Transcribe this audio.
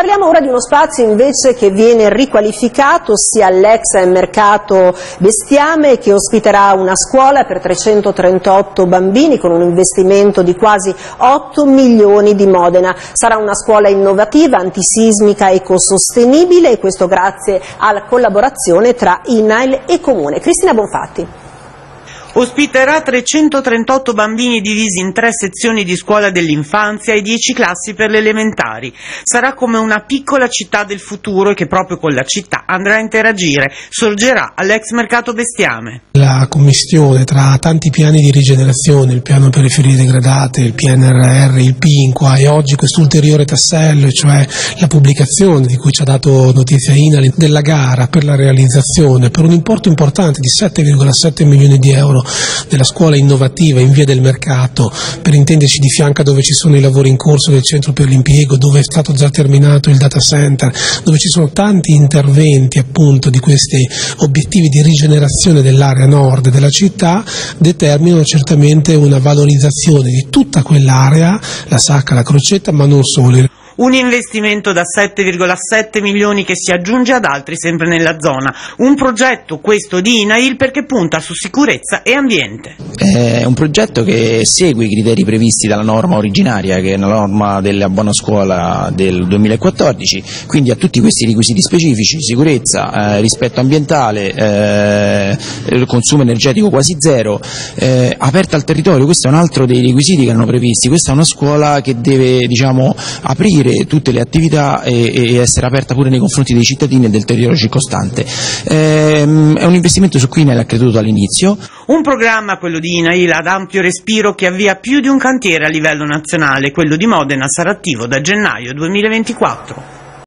Parliamo ora di uno spazio invece che viene riqualificato, ossia l'ex mercato Bestiame, che ospiterà una scuola per 338 bambini con un investimento di quasi 8 milioni di Modena. Sarà una scuola innovativa, antisismica, ecosostenibile, e questo grazie alla collaborazione tra INAIL e Comune. Cristina Bonfatti. Ospiterà 338 bambini divisi in 3 sezioni di scuola dell'infanzia e 10 classi per le elementari. Sarà come una piccola città del futuro e che proprio con la città andrà a interagire. Sorgerà all'ex mercato Bestiame. La commistione tra tanti piani di rigenerazione, il piano periferie degradate, il PNRR, il PINQA e oggi questo ulteriore tassello, cioè la pubblicazione di cui ci ha dato notizia INAIL della gara per la realizzazione per un importo importante di 7,7 milioni di euro della scuola innovativa in via del mercato, per intenderci di fianco dove ci sono i lavori in corso del centro per l'impiego, dove è stato già terminato il data center, dove ci sono tanti interventi appunto di questi obiettivi di rigenerazione dell'area nord della città, determinano certamente una valorizzazione di tutta quell'area, la Sacca, la Crocetta, ma non solo. Un investimento da 7,7 milioni che si aggiunge ad altri sempre nella zona. Un progetto, questo di INAIL, perché punta su sicurezza e ambiente. È un progetto che segue i criteri previsti dalla norma originaria, che è la norma della buona scuola del 2014, quindi ha tutti questi requisiti specifici: sicurezza, rispetto ambientale, consumo energetico quasi zero, aperta al territorio. Questo è un altro dei requisiti che erano previsti. Questa è una scuola che deve, aprire tutte le attività e essere aperta pure nei confronti dei cittadini e del territorio circostante. È un investimento su cui INAIL ha creduto all'inizio. Un programma, quello di INAIL, ad ampio respiro, che avvia più di un cantiere a livello nazionale. Quello di Modena sarà attivo da gennaio 2024.